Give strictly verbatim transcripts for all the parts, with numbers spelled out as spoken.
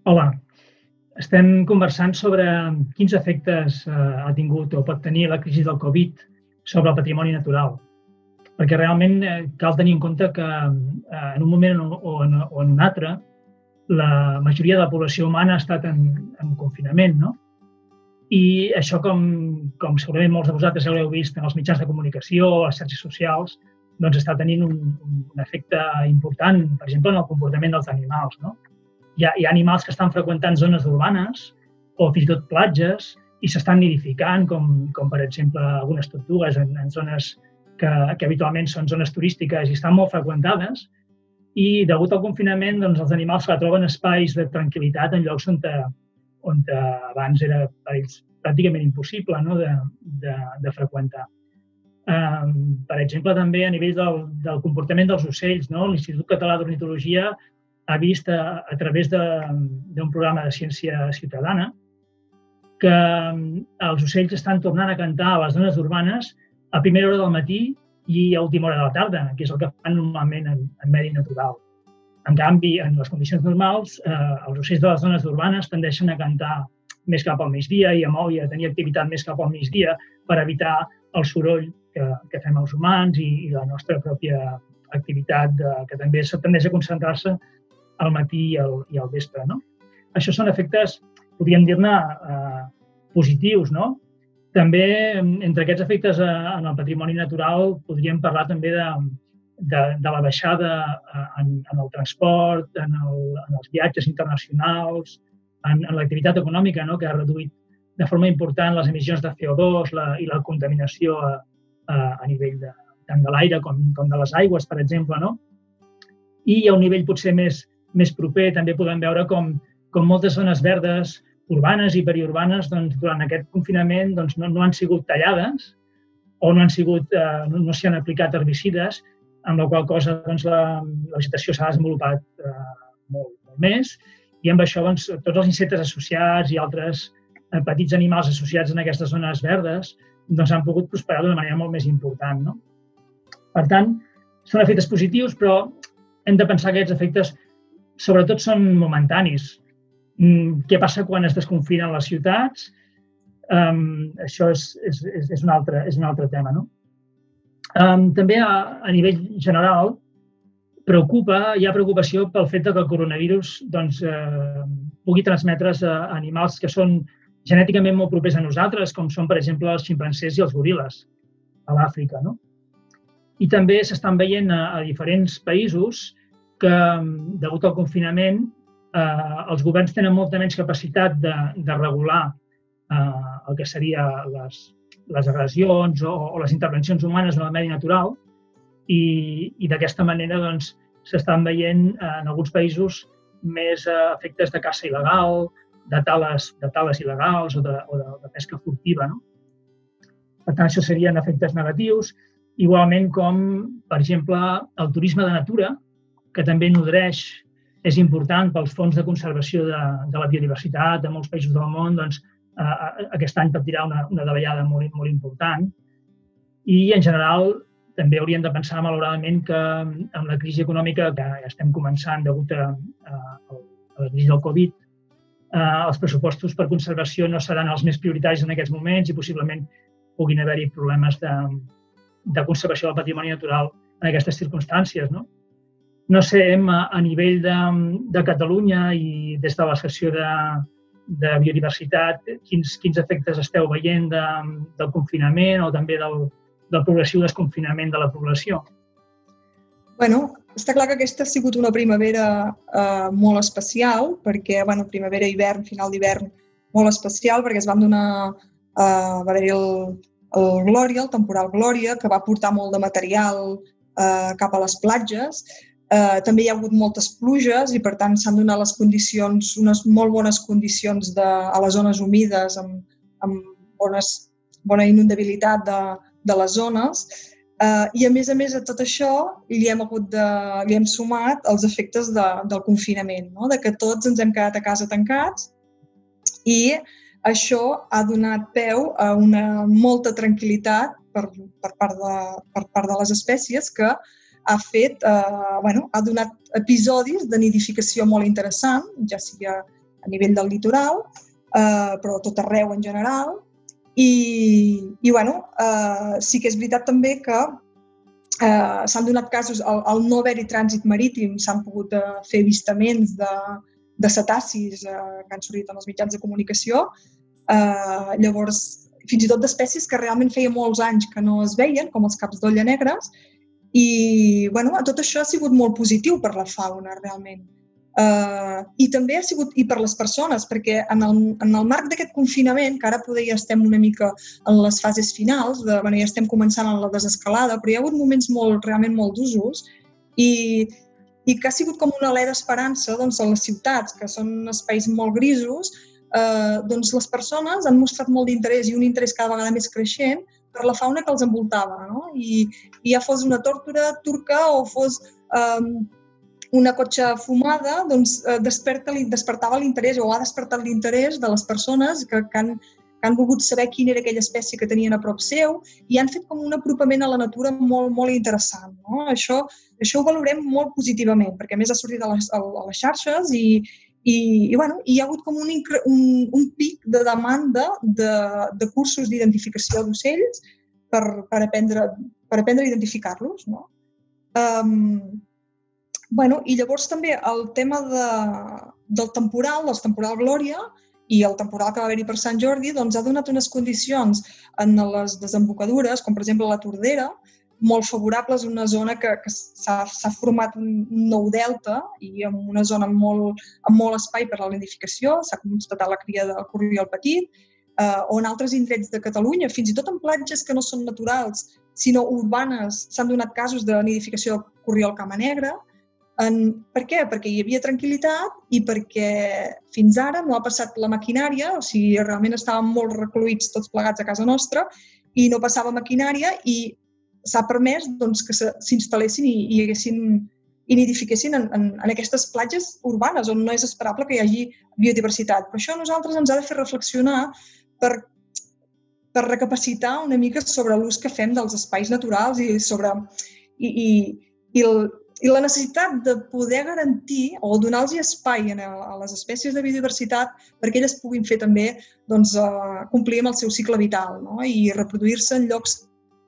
Hola, estem conversant sobre quins efectes eh, ha tingut o pot tenir la crisi del Covid sobre el patrimoni natural. Perquè realment eh, cal tenir en compte que eh, en un moment o, o, en, o en un altre la majoria de la població humana ha estat en, en confinament, no? I això, com, com segurament molts de vosaltres haureu vist en els mitjans de comunicació, a les xarxes socials, doncs està tenint un, un efecte important, per exemple, en el comportament dels animals, no? Hi ha, hi ha animals que estan freqüentant zones urbanes o fins i tot platges i s'estan nidificant, com, com per exemple algunes tortugues en, en zones que, que habitualment són zones turístiques i estan molt freqüentades, i degut al confinament doncs, els animals que troben espais de tranquil·litat en llocs on, te, on te abans era per ells pràcticament impossible, no? de, de, de freqüentar. Um, per exemple, també a nivell del, del comportament dels ocells, no? L'Institut Català d'Ornitologia ha vist a, a través d'un programa de ciència ciutadana que els ocells estan tornant a cantar a les zones urbanes a primera hora del matí i a última hora de la tarda, que és el que fan normalment en, en medi natural. En canvi, en les condicions normals, eh, els ocells de les zones urbanes tendeixen a cantar més cap al migdia i a moure i a tenir activitat més cap al migdia per evitar el soroll que, que fem els humans i, i la nostra pròpia activitat de, que també tendeix a concentrar-se al matí i al, i al vespre, no? Això són efectes, podríem dir-ne, eh, positius, no? També, entre aquests efectes en el patrimoni natural, podríem parlar també de, de, de la baixada en, en el transport, en, el, en els viatges internacionals, en, en l'activitat econòmica, no? Que ha reduït de forma important les emissions de C O dos la, i la contaminació a, a, a nivell de, tant de l'aire com, com de les aigües, per exemple, no? I a un nivell potser més, més proper també podem veure com, com moltes zones verdes urbanes i periurbanes doncs, durant aquest confinament doncs, no, no han sigut tallades o no han sigut, eh, no, no s'hi han aplicat herbicides, amb la qual cosa doncs, la, la vegetació s'ha desenvolupat eh, molt, molt més i amb això doncs, tots els insectes associats i altres eh, petits animals associats en aquestes zones verdes doncs, han pogut prosperar d'una manera molt més important, no? Per tant, són efectes positius, però hem de pensar que aquests efectes sobretot són momentanis. Què passa quan es desconfinen les ciutats? Um, això és, és, és, un altre, és un altre tema, no? Um, també a, a nivell general preocupa, hi ha preocupació pel fet que el coronavirus doncs, eh, pugui transmetre's a animals que són genèticament molt propers a nosaltres, com són, per exemple, els ximpancers i els goril·les a l'Àfrica, no? I també s'estan veient a, a diferents països que, degut al confinament, eh, els governs tenen molta menys capacitat de, de regular eh, el que seria les, les agressions o, o les intervencions humanes en el medi natural i, i d'aquesta manera doncs, s'estan veient eh, en alguns països més eh, efectes de caça il·legal, de tales, de tales il·legals o de, o de, de pesca furtiva, no? Per tant, això serien efectes negatius, igualment com, per exemple, el turisme de natura, que també nodreix, és important pels fons de conservació de, de la biodiversitat de molts països del món, doncs eh, aquest any patirà una, una davallada molt, molt important. I, en general, també hauríem de pensar, malauradament, que amb la crisi econòmica que estem començant degut a, a, a la crisi del Covid, eh, els pressupostos per conservació no seran els més prioritaris en aquests moments i possiblement puguin haver-hi problemes de, de conservació del patrimoni natural en aquestes circumstàncies, no? No sé, a nivell de, de Catalunya i des de la secció de, de biodiversitat, quins, quins efectes esteu veient de, del confinament o també del, del progressiu desconfinament de la població? Bueno, està clar que aquesta ha sigut una primavera eh, molt especial, perquè, bueno, primavera, hivern, final d'hivern, molt especial, perquè es van donar, eh, va haver-hi el, el Glòria, el temporal Glòria, que va portar molt de material eh, cap a les platges. Uh, també hi ha hagut moltes pluges i, per tant, s'han donat les condicions, unes molt bones condicions de, a les zones humides amb, amb bones, bona inundabilitat de, de les zones. Uh, I, a més a més, a tot això li hem, hagut de, li hem sumat els efectes de, del confinament, no? De que tots ens hem quedat a casa tancats i això ha donat peu a una molta tranquil·litat per, per, part, de, per part de les espècies que ha fet, eh, bueno, ha donat episodis de nidificació molt interessant, ja sigui a nivell del litoral, eh, però tot arreu en general. I, i bueno, eh, sí que és veritat també que eh, s'han donat casos, al, al no haver-hi trànsit marítim s'han pogut eh, fer avistaments de, de cetacis eh, que han sortit en els mitjans de comunicació. Eh, llavors, fins i tot d'espècies que realment feia molts anys que no es veien, com els caps d'olla negres, i bueno, tot això ha sigut molt positiu per la fauna, realment. Uh, I també ha sigut i per les persones, perquè en el, en el marc d'aquest confinament, que ara poder ja estem una mica en les fases finals, de, bueno, ja estem començant en la desescalada, però hi ha hagut moments molt, realment molt d'usos i, i que ha sigut com una alè d'esperança doncs, a les ciutats, que són espais molt grisos, eh, doncs les persones han mostrat molt d'interès i un interès cada vegada més creixent per la fauna que els envoltava, no? I, i ja fos una tórtora turca o fos eh, una cotxa fumada, doncs desperta, despertava l'interès o ha despertat l'interès de les persones que, que, han, que han volgut saber quina era aquella espècie que tenien a prop seu i han fet com un apropament a la natura molt, molt interessant. No? Això, això ho valorem molt positivament, perquè a més ha sortit a les, a les xarxes i, i, i, bueno, hi ha hagut com un, un, un pic de demanda de, de cursos d'identificació d'ocells per, per, aprendre, per aprendre a identificar-los. No? Um, Bueno, i llavors també el tema de, del temporal, del temporal Glòria i el temporal que va haver-hi per Sant Jordi, doncs ha donat unes condicions en les desembocadures, com per exemple la Tordera, molt favorables, una zona que, que s'ha format un nou delta i en una zona amb molt, amb molt espai per a la nidificació, s'ha constatat la cria del corriol petit, eh, o en altres indrets de Catalunya, fins i tot en platges que no són naturals, sinó urbanes, s'han donat casos de nidificació del corriol cama negra. En, per què? Perquè hi havia tranquil·litat i perquè fins ara no ha passat la maquinària, o sigui, realment estàvem molt recluïts tots plegats a casa nostra i no passava maquinària i s'ha permès doncs, que s'instal·lessin i, i, haguessin, i nidifiquessin en, en, en aquestes platges urbanes on no és esperable que hi hagi biodiversitat. Però això a nosaltres ens ha de fer reflexionar per, per recapacitar una mica sobre l'ús que fem dels espais naturals i sobre i, i, i el I la necessitat de poder garantir o donar-los espai a les espècies de biodiversitat perquè elles puguin fer també doncs, complir amb el seu cicle vital, no? I reproduir-se en llocs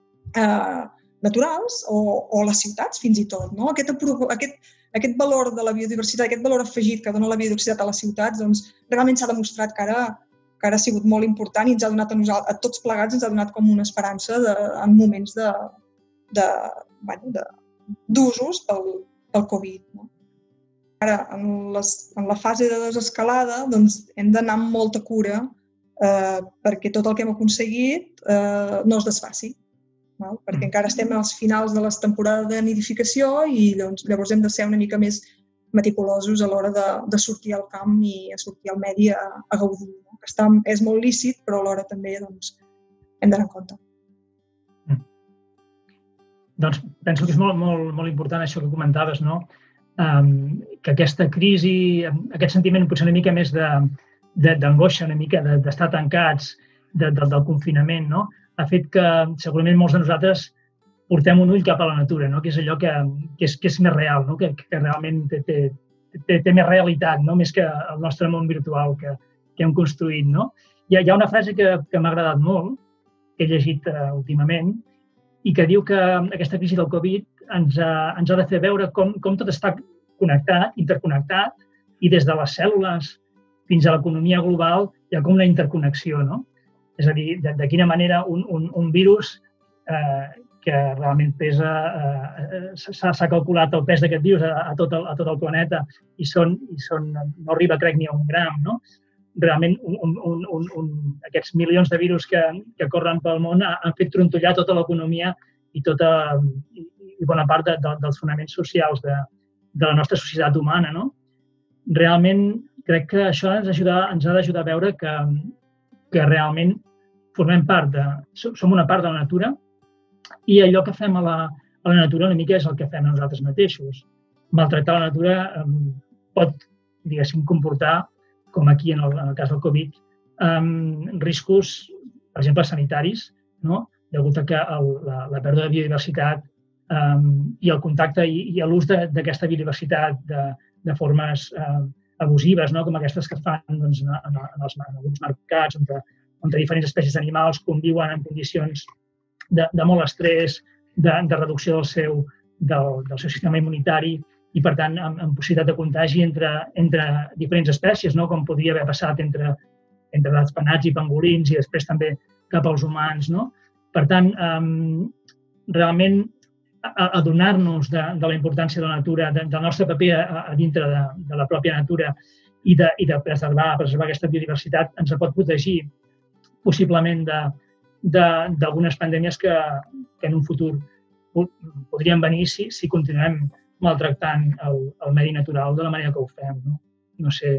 eh, naturals o, o a les ciutats fins i tot. No? Aquest, aquest, aquest valor de la biodiversitat, aquest valor afegit que dona la biodiversitat a les ciutats, doncs, realment s'ha demostrat que ara, que ara ha sigut molt important i ens ha donat a, nosaltres, a tots plegats ens ha donat com una esperança de, en moments de, de, bueno, de d'usos pel, pel Covid. No? Ara, en, les, en la fase de desescalada, doncs, hem d'anar amb molta cura eh, perquè tot el que hem aconseguit eh, no es desfaci. No? Perquè mm. encara estem als finals de les temporades de nidificació i doncs, llavors hem de ser una mica més meticulosos a l'hora de, de sortir al camp i a sortir al medi a, a gaudir. No? Que està, és molt lícit, però alhora també doncs, hem d'anar en compte. Doncs penso que és molt, molt, molt important això que comentaves, no? Um, que aquesta crisi, aquest sentiment potser una mica més d'angoixa, una mica d'estar tancats, de, de, del confinament, no? Ha fet que segurament molts de nosaltres portem un ull cap a la natura, no? Que és allò que, que, és, que és més real, no? que, que realment té, té, té, té més realitat, no? Més que el nostre món virtual que, que hem construït. No? Hi ha, hi ha una frase que, que m'ha agradat molt, que he llegit uh, últimament, i que diu que aquesta crisi del Covid ens ha, ens ha de fer veure com, com tot està connectat, interconnectat, i des de les cèl·lules fins a l'economia global hi ha com una interconnexió, no? És a dir, de, de quina manera un, un, un virus eh, que realment pesa, eh, s'ha calculat el pes d'aquest virus a, a, tot el, a tot el planeta i, són, i són, no arriba, crec, ni a un gram, no? Realment un, un, un, un, aquests milions de virus que, que corren pel món han fet trontollar tota l'economia i, tota, i, i bona part de, de, dels fonaments socials de, de la nostra societat humana. No? Realment crec que això ens, ajuda, ens ha d'ajudar a veure que, que realment formem part de, som una part de la natura i allò que fem a la, a la natura una mica és el que fem a nosaltres mateixos. Maltractar la natura eh, pot, diguéssim, comportar com aquí en el, en el cas del Covid, um, riscos, per exemple, sanitaris, no? Degut a que el, la, la pèrdua de biodiversitat um, i el contacte i, i l'ús d'aquesta biodiversitat de, de formes uh, abusives, no? Com aquestes que fan doncs, en, en, els, en alguns mercats on, on diferents espècies d'animals conviuen en condicions de, de molt estrès, de, de reducció del seu, del, del seu sistema immunitari i, per tant, amb, amb possibilitat de contagi entre, entre diferents espècies, no? Com podria haver passat entre, entre els penats i pangolins i després també cap als humans. No? Per tant, eh, realment, adonar-nos de, de la importància de la natura, de, del nostre paper a, a dintre de, de la pròpia natura i de, i de preservar, preservar aquesta biodiversitat ens pot protegir possiblement d'algunes pandèmies que, que en un futur podrien venir si, si continuem maltractant el, el medi natural de la manera que ho fem. No, no sé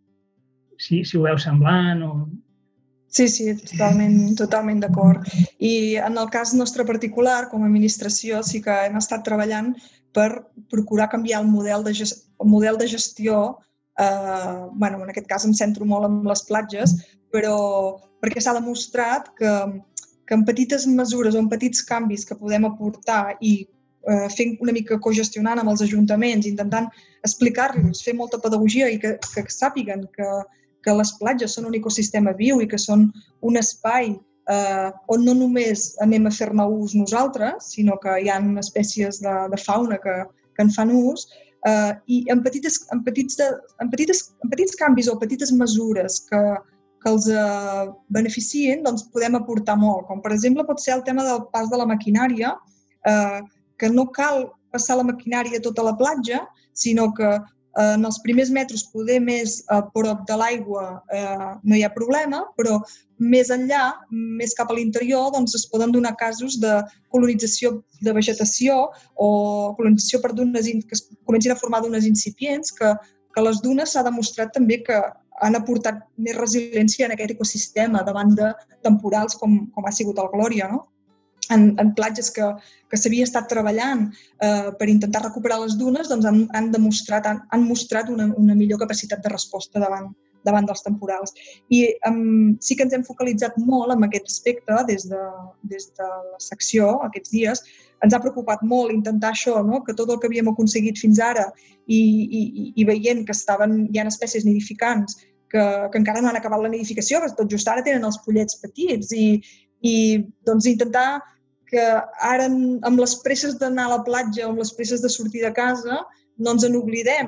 si, si ho veu semblant o... Sí, sí, totalment, totalment d'acord. I en el cas nostre particular, com a administració, sí que hem estat treballant per procurar canviar el model de, gest el model de gestió. Eh, bueno, en aquest cas em centro molt en les platges, però perquè s'ha demostrat que, que en petites mesures o en petits canvis que podem aportar i eh, fent una mica cogestionant amb els ajuntaments, intentant explicar-los, fer molta pedagogia i que, que sàpiguen que que les platges són un ecosistema viu i que són un espai eh, on no només anem a fer-ne ús nosaltres, sinó que hi ha espècies de, de fauna que, que en fan ús, eh, i en, petites, en, petits de, en, petites, en petits canvis o petites mesures que, que els eh, beneficien, doncs podem aportar molt. Com per exemple pot ser el tema del pas de la maquinària, eh, que no cal passar la maquinària a tota la platja, sinó que en els primers metres poder més a prop de l'aigua eh, no hi ha problema, però més enllà, més cap a l'interior, doncs es poden donar casos de colonització de vegetació o colonització per dunes que es comencin a formar dunes incipients, que, que les dunes s'ha demostrat també que han aportat més resiliència en aquest ecosistema davant de temporals com, com ha sigut el Glòria, no? En, en platges que, que s'havia estat treballant eh, per intentar recuperar les dunes, doncs han, han demostrat, han, han mostrat una, una millor capacitat de resposta davant, davant dels temporals. I um, sí que ens hem focalitzat molt en aquest aspecte des de, des de la secció aquests dies. Ens ha preocupat molt intentar això, no? Que tot el que havíem aconseguit fins ara i, i, i veient que estaven, hi ha espècies nidificants que, que encara no han acabat la nidificació, que tot just ara tenen els pollets petits i, i doncs intentar que ara amb les presses d'anar a la platja o amb les presses de sortir de casa no ens en oblidem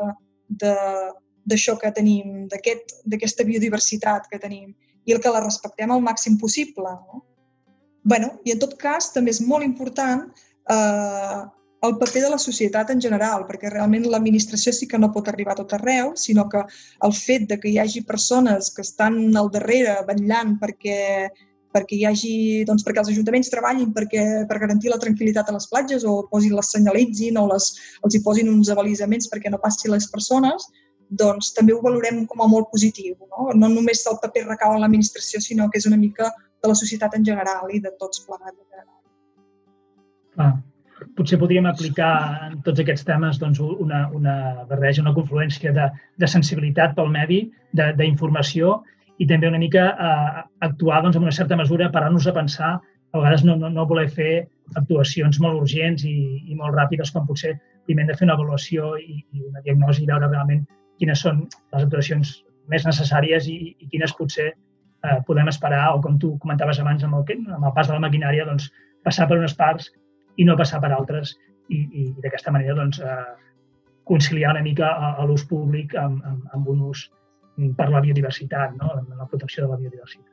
d'això que tenim, d'aquesta aquest, biodiversitat que tenim i el que la respectem al màxim possible. No? Bueno, i en tot cas també és molt important eh, el paper de la societat en general, perquè realment l'administració sí que no pot arribar a tot arreu, sinó que el fet de que hi hagi persones que estan al darrere vetllant perquè perquè hi hagi, doncs, perquè els ajuntaments treballin perquè, per garantir la tranquil·litat a les platges o posin les senyalitzin o les, els hi posin uns avalisaments perquè no passin les persones, doncs també ho valorem com a molt positiu. No, no només el paper recau en l'administració, sinó que és una mica de la societat en general i de tots plegats. Clar. Potser podríem aplicar en tots aquests temes doncs, una, una barreja, una confluència de, de sensibilitat pel medi, d'informació, i també una mica eh, actuar doncs, en una certa mesura, parar-nos a pensar, a vegades no, no, no voler fer actuacions molt urgents i, i molt ràpides, com potser primer hem de fer una avaluació i, i una diagnosi i veure realment quines són les actuacions més necessàries i, i quines potser eh, podem esperar, o com tu comentaves abans amb el, amb el pas de la maquinària, doncs, passar per unes parts i no passar per altres i, i d'aquesta manera doncs, eh, conciliar una mica l'ús públic amb, amb, amb un ús per la biodiversitat, no? La protecció de la biodiversitat.